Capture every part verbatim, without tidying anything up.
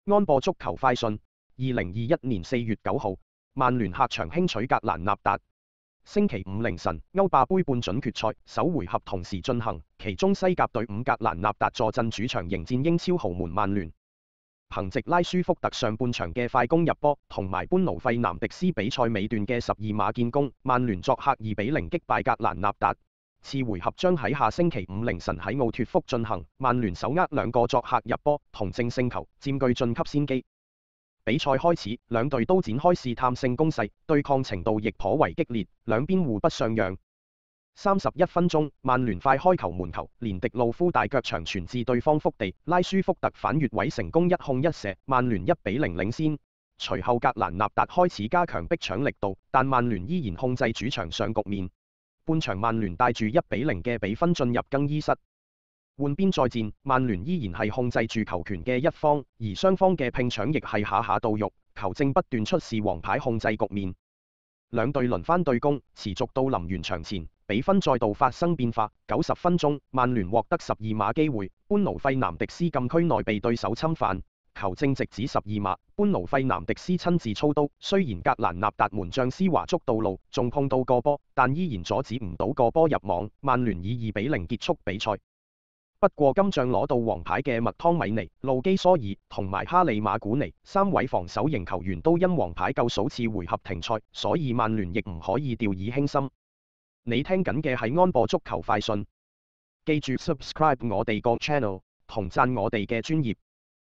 安播足球快訊，二零二一年四月九號，曼聯客場輕取格蘭納達。星期五凌晨，歐霸盃半準決賽首回合同時進行，其中西甲隊伍格蘭納達坐鎮主場迎戰英超豪門曼聯。憑藉拉舒福特上半場嘅快攻入波，同埋班奴費南迪斯比賽尾段嘅十二碼建功，曼聯作客二比零擊敗格蘭納達。次回合將喺下星期五凌晨喺奧脫福進行，曼聯手握兩個作客入波同淨勝球，佔據晉級先機。比賽開始，兩隊都展開試探性攻勢，對抗程度亦頗為激烈，兩邊互不相讓。三十一分鐘，曼聯快開球門球，連迪路夫大腳長傳至對方腹地，拉舒福特反越位成功一控一射，曼聯一比零領先。隨後格蘭納達開始加強逼搶力度，但曼聯依然控制主場上局面。半場曼聯帶住一比零嘅比分進入更衣室。換邊再戰，曼聯依然係控制住球權嘅一方，而雙方嘅拼搶亦係下下到肉，球證不斷出示黃牌控制局面。兩隊輪番對攻，持續到臨完場前，比分再度發生變化。九十分鐘，曼聯獲得十二碼機會，班奴費南迪斯禁區內被對手侵犯，球證直指十二碼，班奴費南迪斯親自操刀。雖然格蘭納達門將施華捉到路，仲碰到個波，但依然阻止唔到個波入網。曼聯以二比零結束比賽。不過今仗攞到黃牌嘅麥湯米尼、路基蘇爾同埋哈利馬古尼三位防守型球員都因黃牌夠數次回合停賽，所以曼聯亦唔可以掉以輕心。你聽緊嘅係安播足球快訊，記住 subscribe 我哋個 channel 同讚我哋嘅專頁。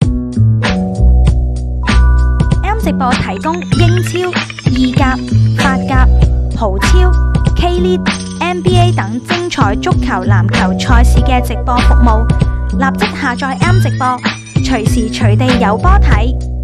M 直播提供英超、意甲、法甲、葡超、K League、N B A 等精彩足球、籃球賽事嘅直播服務，立即下載 M 直播，隨時隨地有波睇。